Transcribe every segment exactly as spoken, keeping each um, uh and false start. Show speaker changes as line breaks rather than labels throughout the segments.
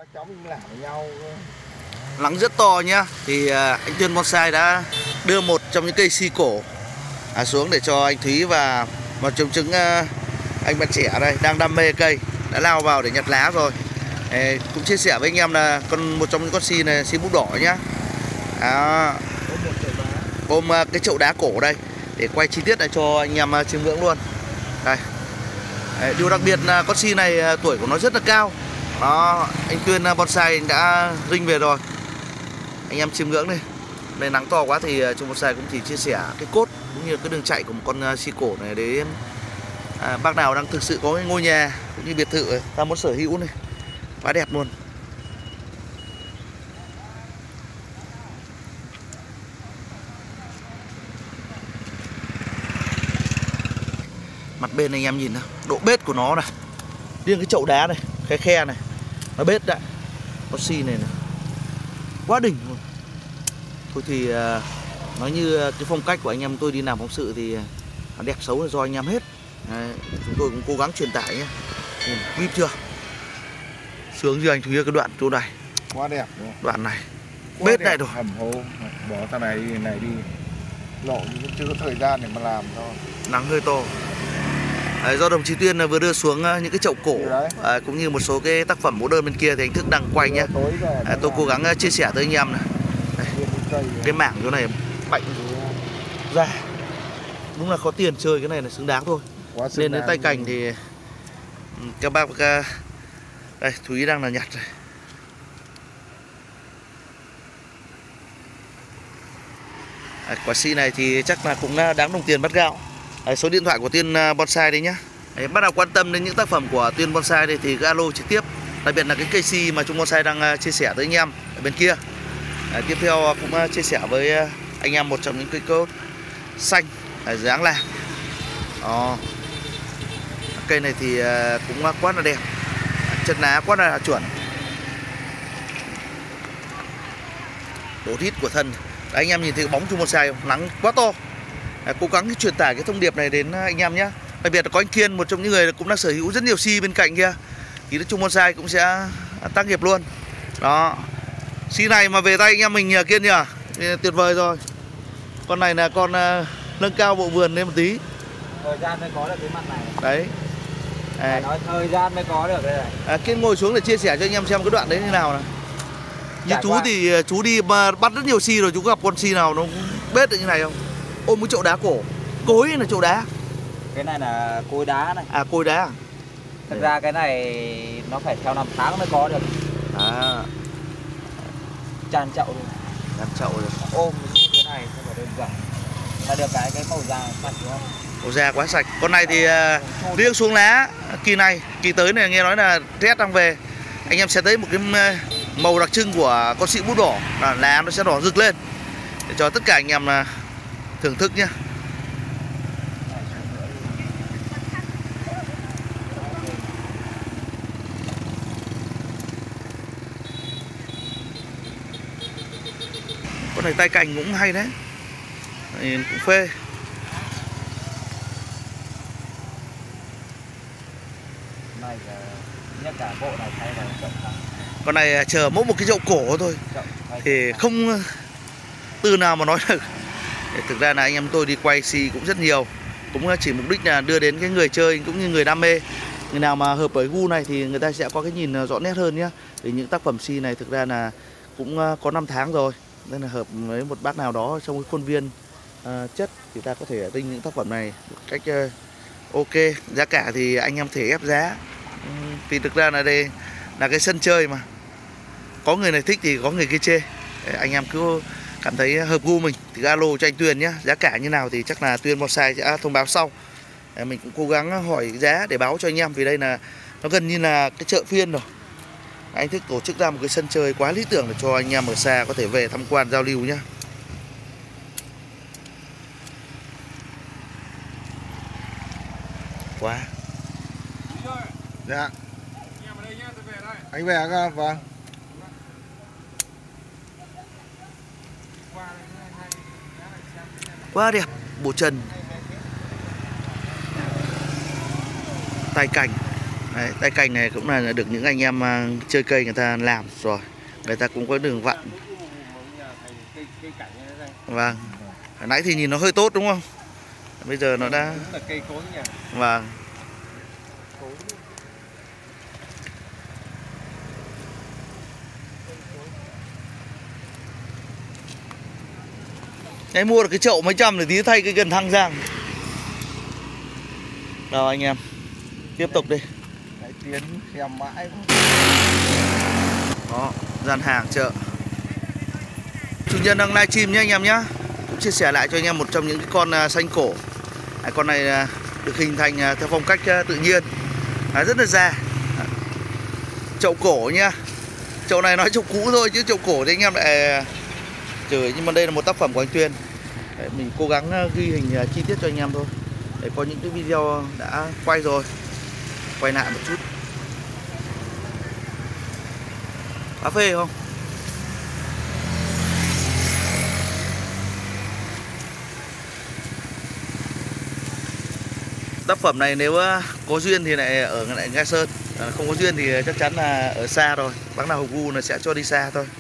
cháu mình làm với nhau.
Nắng rất to nhá. Thì anh Tuyên Bonsai đã đưa một trong những cây si cổ à, xuống để cho anh Thúy và một trong chứng anh bạn trẻ đây đang đam mê cây đã lao vào để nhặt lá rồi. Ê, cũng chia sẻ với anh em là con một trong những con si này, si búp đỏ nhá. À, ôm cái chậu đá cổ đây để quay chi tiết này cho anh em chiêm ngưỡng luôn. Đây. Đấy, điều đặc biệt là con si này tuổi của nó rất là cao. Đó, anh Tuyên Bonsai đã rinh về rồi. Anh em chiêm ngưỡng đi. Đây nắng to quá thì Trung Bonsai cũng chỉ chia sẻ cái cốt cũng như cái đường chạy của một con si cổ này để à, bác nào đang thực sự có cái ngôi nhà cũng như biệt thự ta muốn sở hữu này. Quá đẹp luôn. Mặt bên anh em nhìn nào, độ bết của nó này. Riêng cái chậu đá này, cái khe này nó bết đấy. Con si này, này quá đỉnh luôn. Thôi thì uh, nói như cái phong cách của anh em tôi đi làm phóng sự thì uh, đẹp xấu là do anh em hết. Đấy, chúng tôi cũng cố gắng truyền tải nhé. Vip chưa? Sướng chưa anh Thúy cái đoạn chỗ này.
Quá đẹp đúng không?
Đoạn này
quá
bết
đẹp,
này rồi.
Hầm hố bỏ thằng này đi này đi. Lộ chưa có thời gian để mà làm thôi.
Nắng hơi to. Đấy, do đồng chí Tuyên vừa đưa xuống những cái chậu cổ à, cũng như một số cái tác phẩm mẫu đơn bên kia thì anh Thức đang quay nhé. À, tôi cố gắng chia sẻ tới anh em này. Đây, cái mảng chỗ này mạnh ra. Đúng là có tiền chơi cái này là xứng đáng thôi. Nên đến tay cành thì các bác đây Thúy đang là nhặt rồi. À, quả si này thì chắc là cũng đáng đồng tiền bắt gạo. Đấy, số điện thoại của Tuyên Bonsai đấy nhá. Đấy, bắt đầu quan tâm đến những tác phẩm của Tuyên Bonsai đây thì alo trực tiếp. Đặc biệt là cái cây si mà Trung Bonsai đang chia sẻ tới anh em ở bên kia. Đấy, tiếp theo cũng chia sẻ với anh em một trong những cây cốt xanh ở dáng là. Đó. Cây này thì cũng quá là đẹp. Chân lá quá là chuẩn. Độ rít của thân. Đấy, anh em nhìn thấy cái bóng Trung Bonsai không? Nắng quá to. À, cố gắng truyền tải cái thông điệp này đến anh em nhé. Đặc biệt là có anh Kiên, một trong những người cũng đang sở hữu rất nhiều si bên cạnh kia, thì Trung Bonsai cũng sẽ tác nghiệp luôn. Đó, si này mà về tay anh em mình nhờ Kiên nhỉ, tuyệt vời rồi. Con này là con uh, nâng cao bộ vườn lên một tí.
Thời gian mới có được cái mặt này.
Đấy. À,
nói thời gian mới có được cái này.
À, Kiên ngồi xuống để chia sẻ cho anh em xem cái đoạn đấy như nào này. Như chú qua. Thì chú đi mà bắt rất nhiều si rồi, chú gặp con si nào nó bết được như này không? Ôm cái chậu đá cổ. Cối là chậu đá.
Cái này là cối đá này.
À, cối đá.
Thật Đấy. ra cái này nó phải theo năm tháng mới có được.
À.
Tràn chậu rồi.
Tràn chậu rồi.
Ôm như thế này không phải đơn giản. Là được cái cái màu da sạch đúng không?
Màu da quá sạch. Con này thì uh, riêng xuống lá kỳ này, kỳ tới này nghe nói là rét đang về. Anh em sẽ thấy một cái màu đặc trưng của con si bút đỏ là lá nó sẽ đỏ rực lên. Để cho tất cả anh em là thưởng thức nhé. Con này tay cành cũng hay đấy. Nhìn cũng phê.
Này nhất cả bộ này thay vào chậu.
Con này chờ mỗi một cái chậu cổ thôi. Thì không từ nào mà nói được. Thực ra là anh em tôi đi quay si cũng rất nhiều. Cũng chỉ mục đích là đưa đến cái người chơi cũng như người đam mê. Người nào mà hợp với gu này thì người ta sẽ có cái nhìn rõ nét hơn nhé. Vì những tác phẩm si này thực ra là cũng có năm tháng rồi. Nên là hợp với một bác nào đó trong cái khuôn viên uh, chất thì ta có thể rinh những tác phẩm này một cách uh, ok. Giá cả thì anh em thể ép giá. uhm, Vì thực ra là đây là cái sân chơi mà. Có người này thích thì có người kia chê. Anh em cứ cảm thấy hợp gu mình thì alo cho anh Tuyên nhé. Giá cả như nào thì chắc là Tuyên Bonsai sẽ thông báo sau. Mình cũng cố gắng hỏi giá để báo cho anh em. Vì đây là nó gần như là cái chợ phiên rồi. Anh thích tổ chức ra một cái sân chơi quá lý tưởng để cho anh em ở xa có thể về tham quan giao lưu nhé. Quá.
Dạ. Anh về à? Vâng.
Quá đẹp, bộ chân, tay cành, Đấy, tay cành này cũng là được những anh em uh, chơi cây người ta làm rồi, người ta cũng có đường vặn. Vâng, hồi nãy thì nhìn nó hơi tốt đúng không? Bây giờ nó đã
là cây cối nhỉ.
Vâng. Đấy, mua được cái chậu mấy trăm thì tí thay cái cần thăng giang. Đâu anh em, tiếp tục đi.
Đấy, tiến xem mãi.
Đó, gian hàng chợ. Chủ nhân đang livestream nhé anh em nhé. Cũng chia sẻ lại cho anh em một trong những cái con xanh cổ. Đấy, con này được hình thành theo phong cách tự nhiên. Đấy, rất là già. Chậu cổ nhá. Chậu này nói chậu cũ thôi chứ chậu cổ thì anh em lại chửi, nhưng mà đây là một tác phẩm của anh Tuyên. Đấy, mình cố gắng ghi hình chi tiết cho anh em thôi. Để có những cái video đã quay rồi, quay lại một chút. Cà phê không? Tác phẩm này nếu có duyên thì lại ở lại Nga Sơn, không có duyên thì chắc chắn là ở xa rồi. Bác nào hợp gu là sẽ cho đi xa thôi.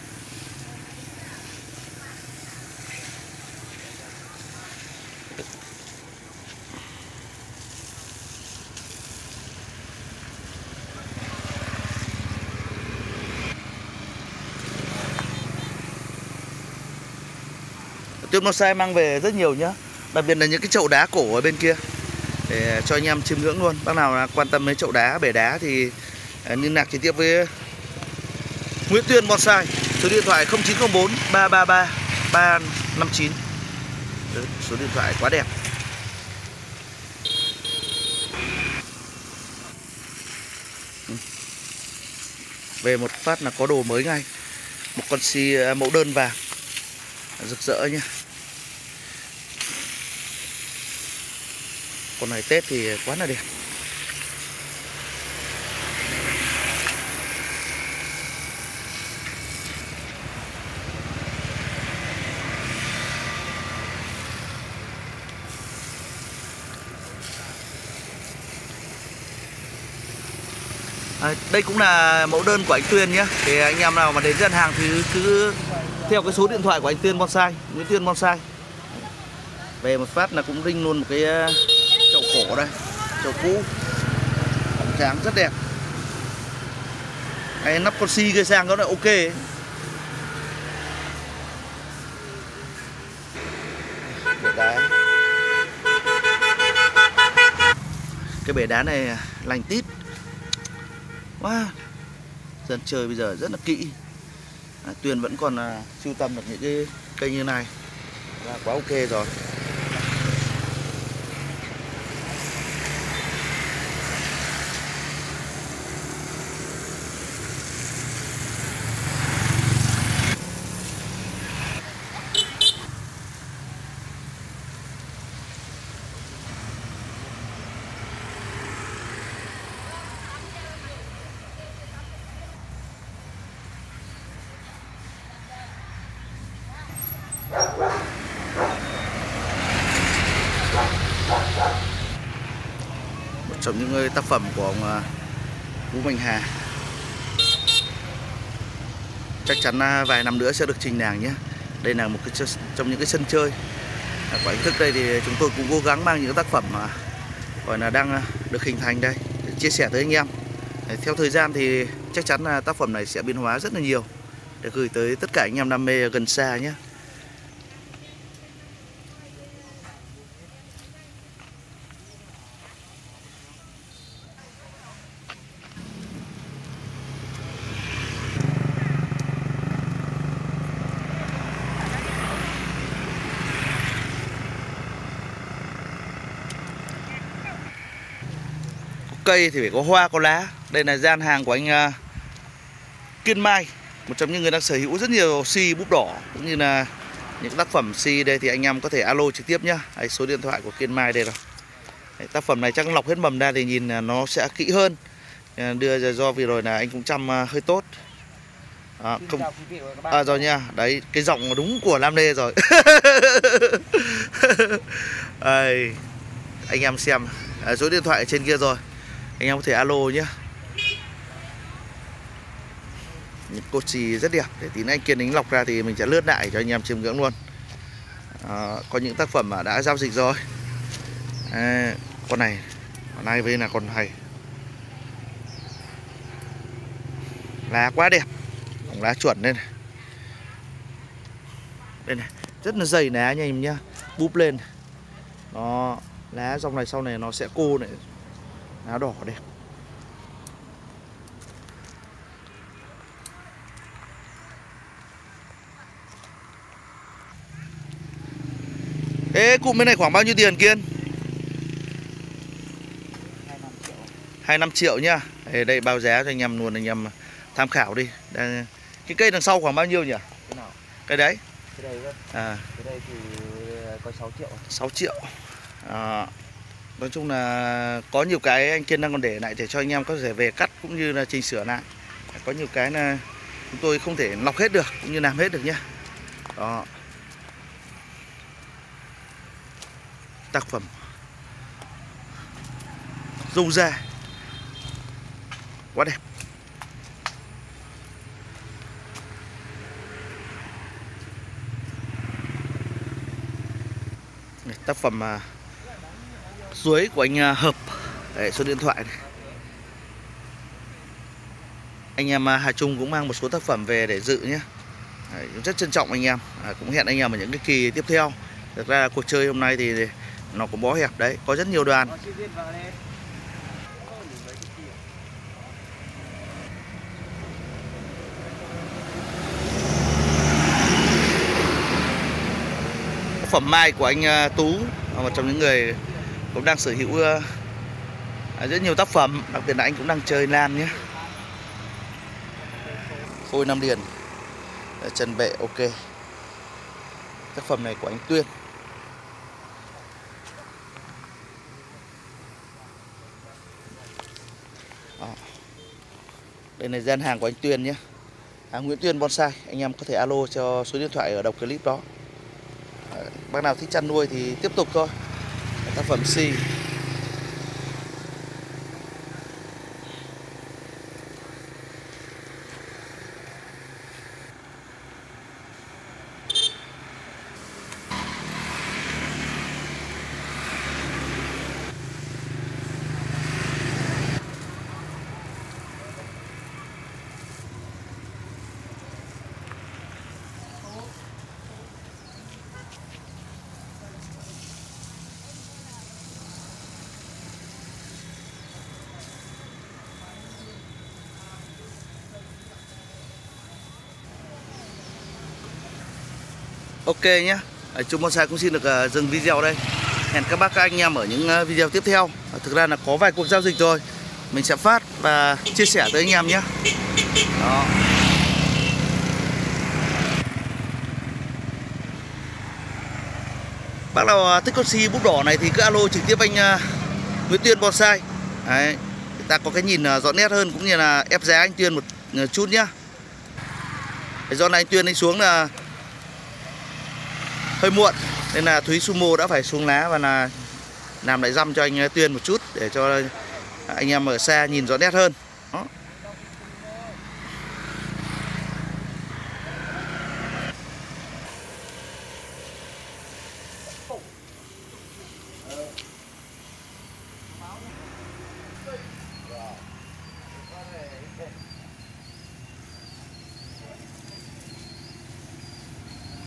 Tuyết bonsai mang về rất nhiều nhá, đặc biệt là những cái chậu đá cổ ở bên kia để cho anh em chiêm ngưỡng luôn. Bác nào quan tâm đến chậu đá, bể đá thì liên lạc trực tiếp với Nguyễn Tuyên Bonsai, số điện thoại không chín không bốn ba ba ba ba năm chín. Số điện thoại quá đẹp. Về một phát là có đồ mới ngay. Một con xi mẫu đơn vàng rực rỡ nhá. Con này Tết thì quá là đẹp. À, đây cũng là mẫu đơn của anh Tuyên nhé. Thì anh em nào mà đến gian hàng thì cứ theo cái số điện thoại của anh Tuyên Bonsai, Nguyễn Tuyên Bonsai. Về một phát là cũng rinh luôn một cái chậu cổ đây, chậu cũ, bóng tráng rất đẹp. Cái nắp con xi cây sang đó là ok ấy. Bể đá. Cái bể đá này lành tít. Wow. Dân chơi bây giờ rất là kỹ. À, Tuyền vẫn còn à, sưu tầm được những cái cây như này là quá ok rồi. Một trong những tác phẩm của ông Vũ Mạnh Hà. Chắc chắn vài năm nữa sẽ được trình làng nhé. Đây là một cái trong những cái sân chơi của anh Thức đây, thì chúng tôi cũng cố gắng mang những tác phẩm mà gọi là đang được hình thành đây để chia sẻ tới anh em. Theo thời gian thì chắc chắn là tác phẩm này sẽ biến hóa rất là nhiều để gửi tới tất cả anh em đam mê gần xa nhé. Cây thì phải có hoa có lá. Đây là gian hàng của anh uh, Kiên Mai, một trong những người đang sở hữu rất nhiều xi búp đỏ cũng như là những tác phẩm xi đây, thì anh em có thể alo trực tiếp nhá. Đấy, số điện thoại của Kiên Mai đây rồi. Đấy, tác phẩm này chắc lọc hết mầm ra thì nhìn nó sẽ kỹ hơn. Đưa ra do vì rồi là anh cũng chăm uh, hơi tốt. À, không... à, rồi nha. Đấy, cái giọng đúng của Lam Lê rồi. Đây, anh em xem à, số điện thoại ở trên kia rồi. anh em có thể alo nhé. Những cột xì rất đẹp, để tí nữa anh Kiên đánh lọc ra thì mình sẽ lướt lại cho anh em chiêm ngưỡng luôn. À, có những tác phẩm mà đã giao dịch rồi. À, con này con này với là con hay, lá quá đẹp, lá chuẩn đây này. Đây này, rất là dày lá nha anh em nhá, búp lên. Nó lá dòng này sau này nó sẽ cô này, lá đỏ đẹp. Ê, cụm bên này khoảng bao nhiêu tiền Kiên? hai mươi lăm triệu nhá. Đây, đây bao giá cho anh em luôn, anh em tham khảo đi. Đây, cái cây đằng sau khoảng bao nhiêu nhỉ?
Cái nào?
Cái đấy.
Cái đây cơ.
À,
cái đây thì có sáu triệu.
sáu triệu. À, nói chung là có nhiều cái anh Kiên đang còn để lại để cho anh em có thể về cắt cũng như là chỉnh sửa lại. Có nhiều cái là chúng tôi không thể lọc hết được cũng như làm hết được nhá. Đó. Tác phẩm râu da quá đẹp. Này, tác phẩm à, suối của anh à, Hợp. Đấy, số điện thoại này. Anh em à, Hà Trung cũng mang một số tác phẩm về để dự nhé. Đấy, rất trân trọng anh em. À, cũng hẹn anh em ở những cái kỳ tiếp theo. Thực ra cuộc chơi hôm nay thì nó cũng bó hẹp đấy, có rất nhiều đoàn. Phẩm mai của anh Tú, một trong những người cũng đang sở hữu rất nhiều tác phẩm, đặc biệt là anh cũng đang chơi lan nhé. Phôi Nam Điền, chân bệ ok. Tác phẩm này của anh Tuyên. Đó. Đây là gian hàng của anh Tuyên nhé. À, Nguyễn Tuyên Bonsai. Anh em có thể alo cho số điện thoại ở đầu clip đó. À, bác nào thích chăn nuôi thì tiếp tục thôi. Tác phẩm C. Ok nhé. Trung Bonsai cũng xin được uh, dừng video đây. Hẹn các bác các anh em ở những uh, video tiếp theo. uh, Thực ra là có vài cuộc giao dịch rồi, mình sẽ phát và chia sẻ tới anh em nhé. Đó. Bác nào uh, thích con si búp đỏ này thì cứ alo trực tiếp anh uh, Nguyễn Tuyên Bonsai. Đấy, người ta có cái nhìn uh, rõ nét hơn cũng như là ép giá anh Tuyên một uh, chút nhá. Do này anh Tuyên anh xuống là hơi muộn nên là Thúy Sumo đã phải xuống lá và là làm lại răm cho anh Tuyên một chút để cho anh em ở xa nhìn rõ nét hơn.